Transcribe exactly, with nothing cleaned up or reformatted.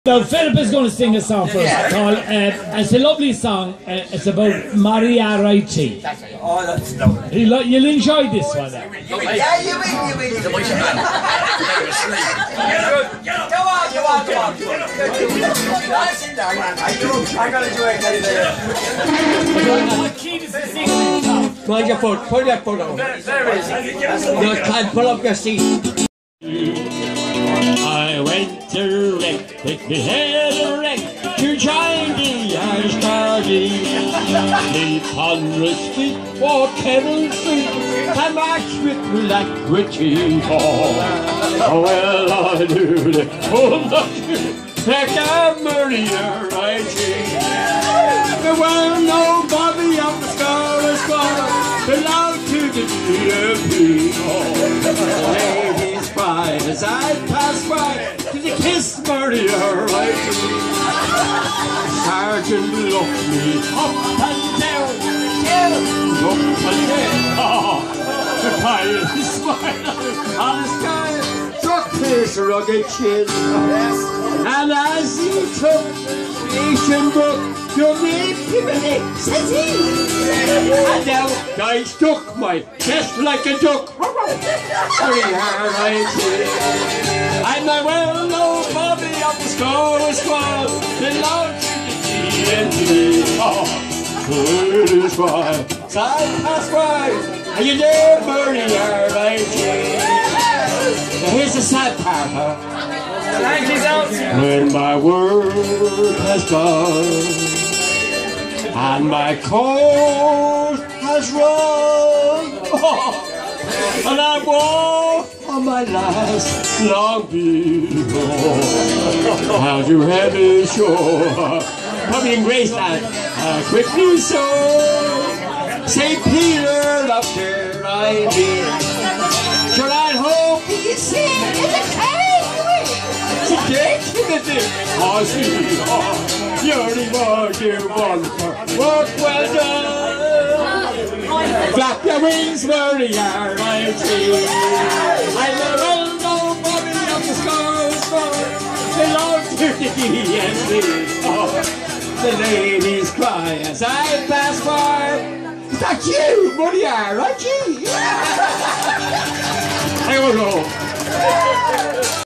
So Philip is going to sing a song for us called, uh, it's a lovely song, uh, it's about Maria Ricci. Oh, that's lovely. You lo you'll enjoy this one. Yeah, you will, you will. You will. Go on, go on, go on. Nice in there, man. I'm going to do it. What key does he sing? Put your foot, pull your foot on. You can't pull up your seat. I went to wreck, with me head a wreck, to join the Irish party. Leave hundred feet for Kevin Street, and march with alacrity. Oh, well, I knew that, oh, look, like a murderer, right here. The well-known Bobby of the Scarlet Squad belonged to the D M P. Oh, ladies cry as I pass by to the kiss murderer, right here. Sergeant looked me up and down, up and down. Oh, the pilot smiled on the sky, struck his rugged chin. And as he took the ancient book, your name, Pimini, says he. And now I stuck my chest like a duck. Very hard, I say. I'm my well-known Bobby of the Scarlet Squad, belongs to the D M P. Oh, good is why, side pass by, and you dare burn your right say. Now here's the sad part, huh? When my world has gone and my coat has run, oh, and I walk on my last long before, how to heaven shore, probably in Graceland, uh, quickly so, Saint Peter up there I did, should I hope he sing in the cave? Oh, see, oh, you're the one you want for work well done. Flap your wings, warrior, I see. I'm the well-known Bobby of the Scarlet Squad, belong to the D M P. Oh, the ladies cry as I pass by. Is that you, warrior, aren't you? I will go.